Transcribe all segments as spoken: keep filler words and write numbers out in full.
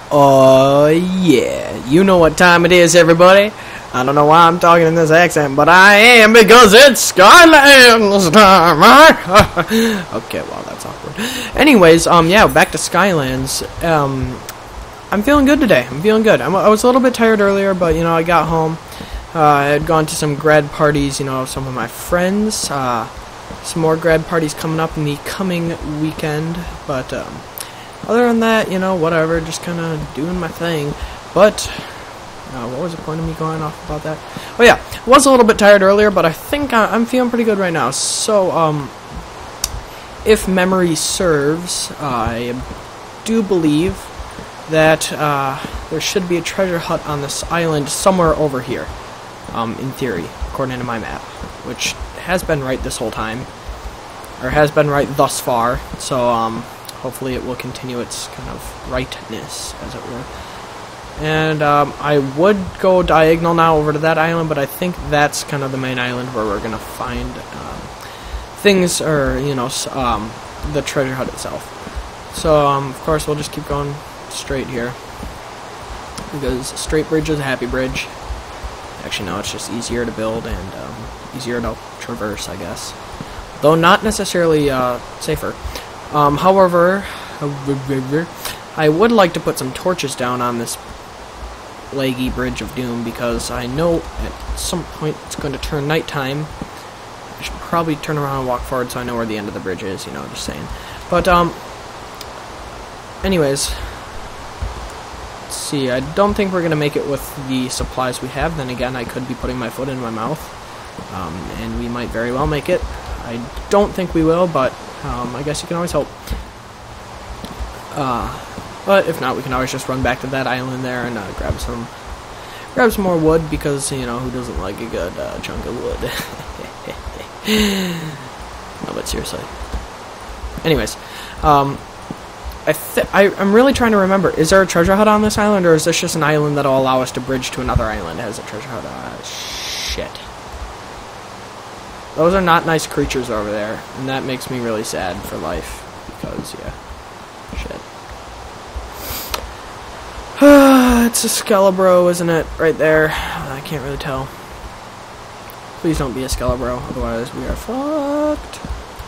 Oh, yeah. You know what time it is, everybody. I don't know why I'm talking in this accent, but I am because it's Skylands time, right? Okay, well, that's awkward. Anyways, um, yeah, back to Skylands. Um, I'm feeling good today. I'm feeling good. I'm, I was a little bit tired earlier, but, you know, I got home. Uh, I had gone to some grad parties, you know, some of my friends. Uh, some more grad parties coming up in the coming weekend, but, um... other than that, you know, whatever, just kind of doing my thing. But, uh, what was the point of me going off about that? Oh yeah, I was a little bit tired earlier, but I think I I'm feeling pretty good right now. So, um, if memory serves, I do believe that uh, there should be a treasure hut on this island somewhere over here, um, in theory, according to my map, which has been right this whole time, or has been right thus far, so, um... hopefully it will continue its kind of rightness, as it were. And um, I would go diagonal now over to that island, but I think that's kind of the main island where we're going to find um, things, or, you know, um, the treasure hut itself. So, um, of course, we'll just keep going straight here, because straight bridge is a happy bridge. Actually, no, it's just easier to build and um, easier to traverse, I guess. Though not necessarily uh, safer. Um, however, I would like to put some torches down on this leggy bridge of doom, because I know at some point it's going to turn nighttime. I should probably turn around and walk forward so I know where the end of the bridge is, you know, just saying. But, um, anyways, let's see, I don't think we're going to make it with the supplies we have. Then again, I could be putting my foot in my mouth, um, and we might very well make it. I don't think we will, but Um, I guess you can always hope. Uh, but if not, we can always just run back to that island there and uh, grab some, grab some more wood, because, you know, who doesn't like a good uh, chunk of wood? No, but seriously. Anyways, um, I th I, I'm really trying to remember. Is there a treasure hut on this island, or is this just an island that'll allow us to bridge to another island that has a treasure hut? Uh, shit. Those are not nice creatures over there, and that makes me really sad for life, because, yeah, shit. It's a Skelebro, isn't it? Right there. I can't really tell. Please don't be a Skelebro, otherwise we are fucked.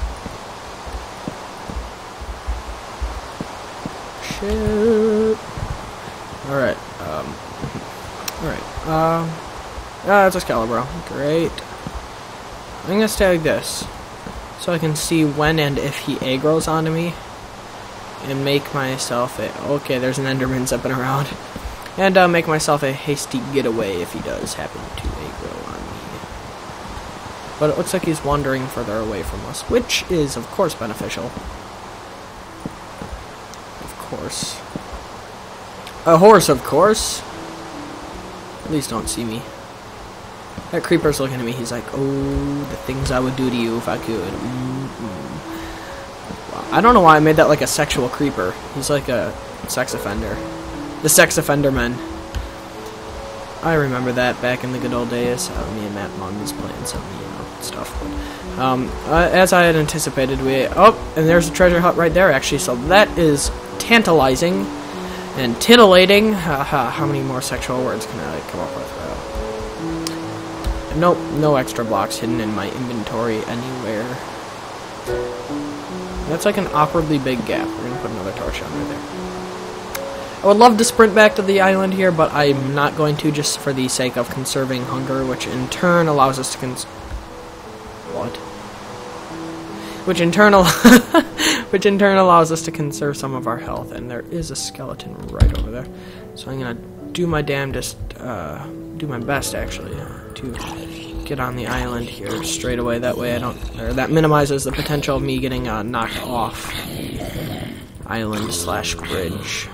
Shit. Alright, um, alright, um, ah, it's a Skelebro. Great. I'm going to stay like this, so I can see when and if he aggroes onto me, and make myself a... Okay, there's an Enderman zipping around. And uh, make myself a hasty getaway if he does happen to aggro on me. But it looks like he's wandering further away from us, which is, of course, beneficial. Of course. A horse, of course. Please don't see me. That creeper's looking at me. He's like, oh, the things I would do to you if I could. Mm-mm. Well, I don't know why I made that like a sexual creeper. He's like a sex offender. The sex offender man. I remember that back in the good old days. Uh, me and Matt Munn was playing some, you know, stuff. But, um, uh, as I had anticipated, we... Oh, and there's a treasure hut right there, actually. So that is tantalizing and titillating. Uh, how many more sexual words can I come up with? Uh, Nope, no extra blocks hidden in my inventory anywhere. That's like an awkwardly big gap. We're gonna put another torch on right there. I would love to sprint back to the island here, but I'm not going to, just for the sake of conserving hunger, which in turn allows us to cons- What? Which in turn al- Which in turn allows us to conserve some of our health, and there is a skeleton right over there. So I'm gonna do my damnedest, uh, do my best, actually, to get on the island here straight away. That way I don't, or that minimizes the potential of me getting uh, knocked off the island slash bridge.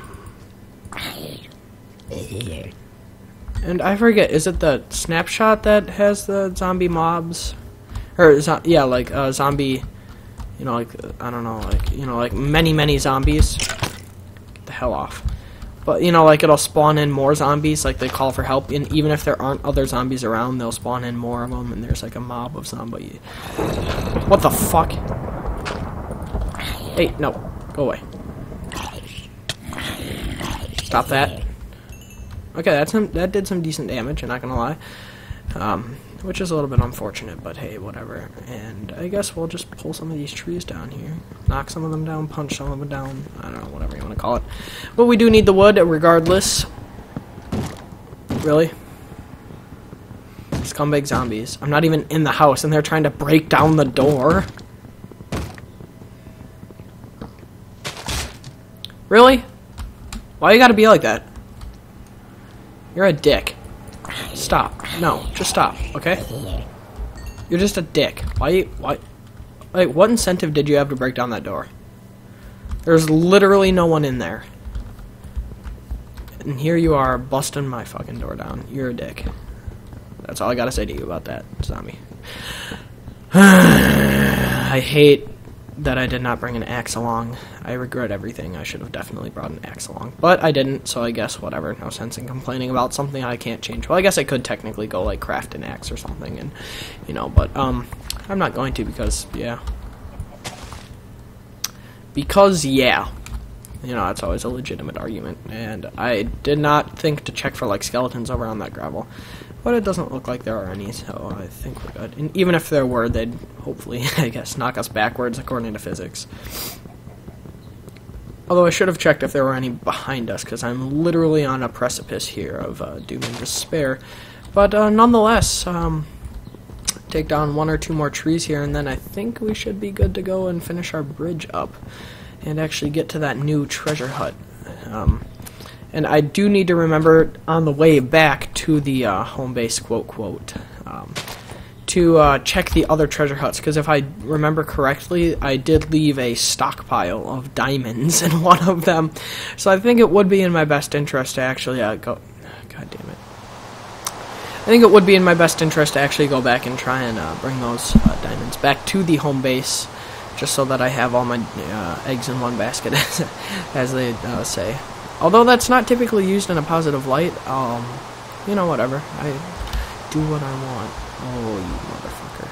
And I forget, is it the snapshot that has the zombie mobs? Or, zo yeah, like, uh, zombie, you know, like, I don't know, like, you know, like, many, many zombies. Get the hell off. But, you know, like, it'll spawn in more zombies, like, they call for help, and even if there aren't other zombies around, they'll spawn in more of them, and there's, like, a mob of zombies. What the fuck? Hey, no. Go away. Stop that. Okay, that's some, that did some decent damage, I'm not gonna lie. Um, which is a little bit unfortunate, but hey, whatever. And I guess we'll just pull some of these trees down here. Knock some of them down, punch some of them down. I don't know, whatever you want to call it. But we do need the wood, regardless. Really? Scumbag zombies. I'm not even in the house, and they're trying to break down the door. Really? Why you gotta be like that? You're a dick. Stop. No, just stop, okay? You're just a dick. Why you, why, like, what incentive did you have to break down that door? There's literally no one in there. And here you are, busting my fucking door down. You're a dick. That's all I gotta say to you about that, zombie. I hate that I did not bring an axe along. I regret everything. I should have definitely brought an axe along. But I didn't, so I guess whatever. No sense in complaining about something I can't change. Well, I guess I could technically go, like, craft an axe or something, and, you know, but, um, I'm not going to because, yeah. Because, yeah. You know, that's always a legitimate argument. And I did not think to check for, like, skeletons over on that gravel. But it doesn't look like there are any, so I think we're good. And even if there were, they'd hopefully, I guess, knock us backwards according to physics. Although I should have checked if there were any behind us, because I'm literally on a precipice here of uh, doom and despair. But uh, nonetheless, um, take down one or two more trees here, and then I think we should be good to go and finish our bridge up. And actually get to that new treasure hut. Um... And I do need to remember on the way back to the uh, home base, quote, quote, um, to uh, check the other treasure huts. Because if I remember correctly, I did leave a stockpile of diamonds in one of them. So I think it would be in my best interest to actually uh, go... God damn it. I think it would be in my best interest to actually go back and try and uh, bring those uh, diamonds back to the home base. Just so that I have all my uh, eggs in one basket, as they uh, say. Although that's not typically used in a positive light, um, you know, whatever. I do what I want. Oh, you motherfucker.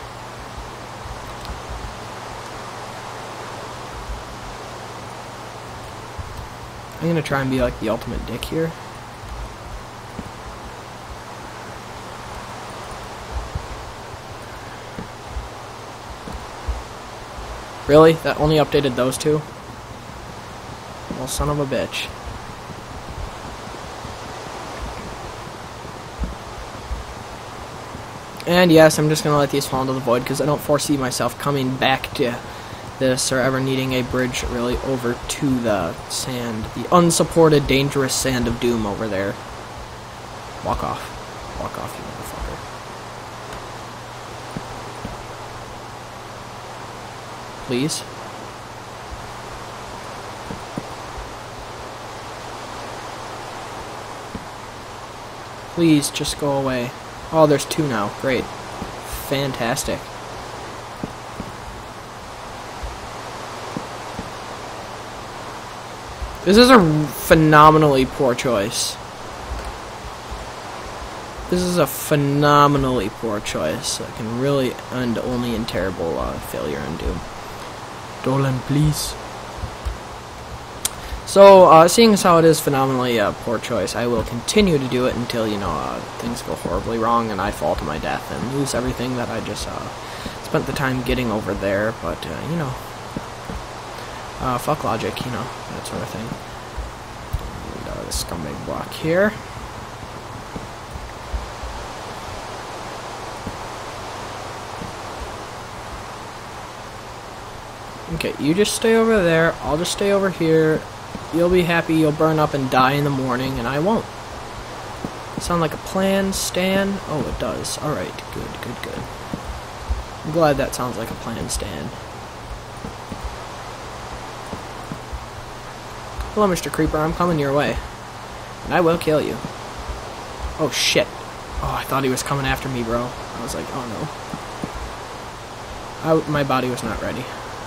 I'm gonna try and be like the ultimate dick here. Really? That only updated those two? Well, son of a bitch. And yes, I'm just going to let these fall into the void because I don't foresee myself coming back to this or ever needing a bridge really over to the sand. The unsupported, dangerous sand of doom over there. Walk off. Walk off, you motherfucker. Please. Please, just go away. Oh, there's two now. Great. Fantastic. This is a phenomenally poor choice. This is a phenomenally poor choice. It can really end only in terrible uh, failure and doom. Dolan, please. So, uh, seeing as how it is phenomenally a uh, poor choice, I will continue to do it until, you know, uh, things go horribly wrong and I fall to my death and lose everything that I just uh, spent the time getting over there. But, uh, you know, uh, fuck logic, you know, that sort of thing. And, uh, the scumbag block here. Okay, you just stay over there, I'll just stay over here. You'll be happy, you'll burn up and die in the morning, and I won't. Sound like a plan, Stan? Oh, it does. Alright, good, good, good. I'm glad that sounds like a plan, Stan. Hello, Mister Creeper, I'm coming your way. And I will kill you. Oh, shit. Oh, I thought he was coming after me, bro. I was like, oh no. I, my body was not ready.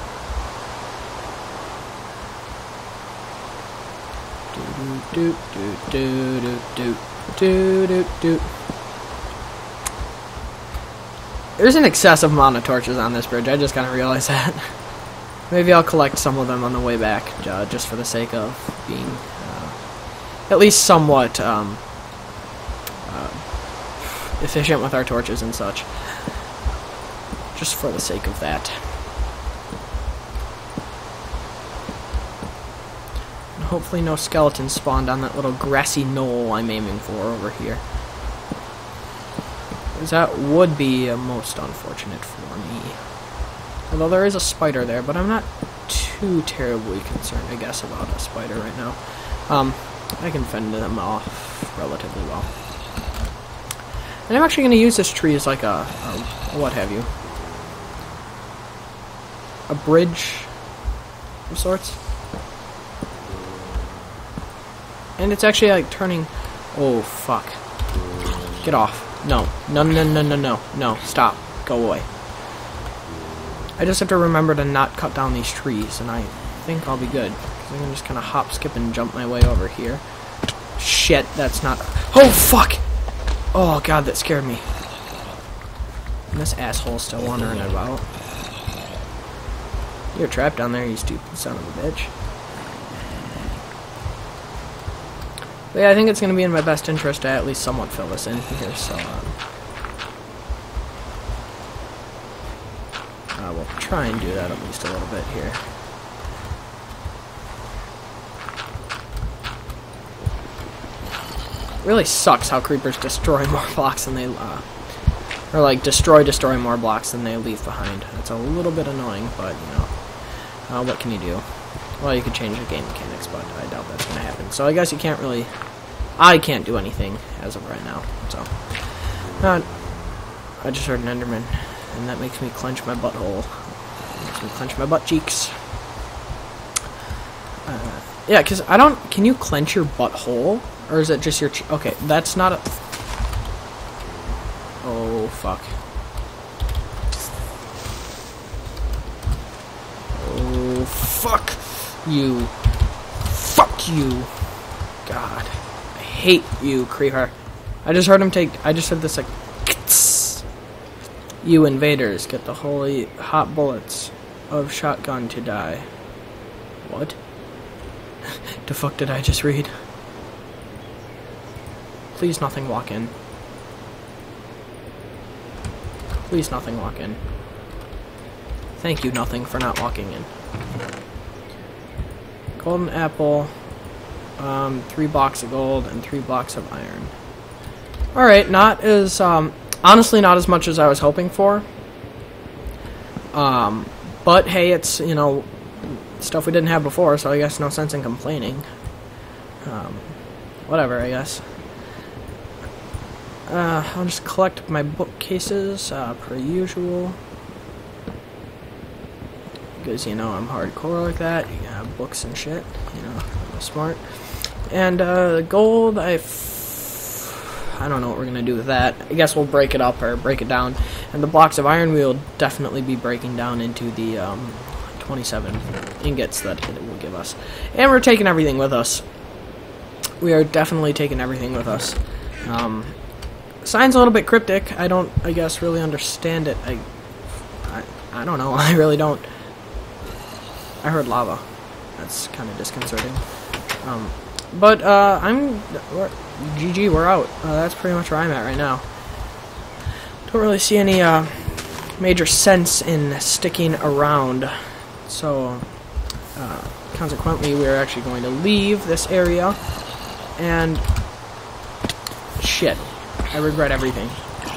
Do do do do do do do do. There's an excessive amount of torches on this bridge. I just kind of realized that. Maybe I'll collect some of them on the way back, uh, just for the sake of being uh, at least somewhat um, uh, efficient with our torches and such. Just for the sake of that. And hopefully no skeletons spawned on that little grassy knoll I'm aiming for over here. Because that would be uh, most unfortunate for me. Although there is a spider there, but I'm not too terribly concerned, I guess, about a spider right now. Um, I can fend them off relatively well. And I'm actually going to use this tree as like a, a what have you. A bridge of sorts. And it's actually like turning... Oh, fuck. Get off. No. No, no, no, no, no. No. Stop. Go away. I just have to remember to not cut down these trees, and I think I'll be good. Because I can just kind of hop, skip, and jump my way over here. Shit, that's not... Oh, fuck! Oh, God, that scared me. And this asshole's still wandering about. You're trapped down there, you stupid son of a bitch. But yeah, I think it's going to be in my best interest to at least somewhat fill this in here, so... Um, I will try and do that at least a little bit here. It really sucks how creepers destroy more blocks than they, uh, or like destroy, destroy more blocks than they leave behind. It's a little bit annoying, but you know, uh, what can you do? Well, you could change the game mechanics, but I doubt that's going to happen. So I guess you can't really, I can't do anything as of right now. So, uh, I just heard an Enderman. And that makes me clench my butthole. It makes me clench my butt cheeks. Uh, yeah, because I don't... Can you clench your butthole? Or is it just your... Che okay, that's not a... Oh, fuck. Oh, fuck you. Fuck you. God. I hate you, creeper. I just heard him take... I just heard this, like... You invaders get the holy hot bullets of shotgun to die. What? The fuck did I just read? Please nothing walk in. Please nothing walk in. Thank you, nothing, for not walking in. Golden apple, um, three blocks of gold, and three blocks of iron. Alright, not as, um... honestly, not as much as I was hoping for. Um, but hey, it's, you know, stuff we didn't have before, so I guess no sense in complaining. Um, whatever, I guess. Uh, I'll just collect my bookcases, uh, per usual. Because, you know, I'm hardcore like that. You have books and shit, you know, I'm smart. And, uh, gold, I... I don't know what we're going to do with that. I guess we'll break it up or break it down. And the blocks of iron we'll definitely be breaking down into the um, twenty-seven ingots that it will give us. And we're taking everything with us. We are definitely taking everything with us. Um, sign's a little bit cryptic. I don't, I guess, really understand it. I, I, I don't know. I really don't. I heard lava. That's kind of disconcerting. Um, but uh, I'm... We're, G G, we're out. Uh, that's pretty much where I'm at right now. Don't really see any uh, major sense in sticking around. So, uh, consequently, we're actually going to leave this area. And, shit, I regret everything.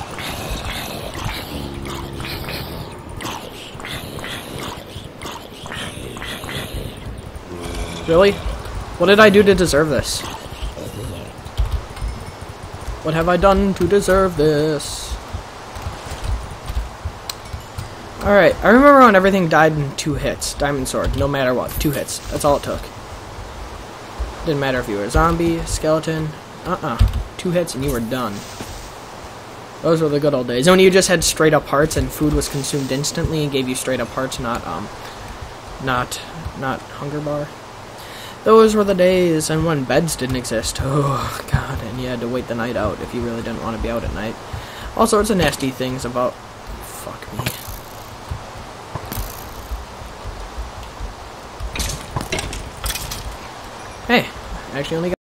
Really? What did I do to deserve this? What have I done to deserve this? Alright, I remember when everything died in two hits. Diamond sword, no matter what. Two hits. That's all it took. Didn't matter if you were a zombie, skeleton. Uh-uh. Two hits and you were done. Those were the good old days. When you just had straight up hearts and food was consumed instantly and gave you straight up hearts, not, um, not, not hunger bar. Those were the days, and when beds didn't exist. Oh, God, and you had to wait the night out if you really didn't want to be out at night. All sorts of nasty things about... Fuck me. Hey, I actually only got...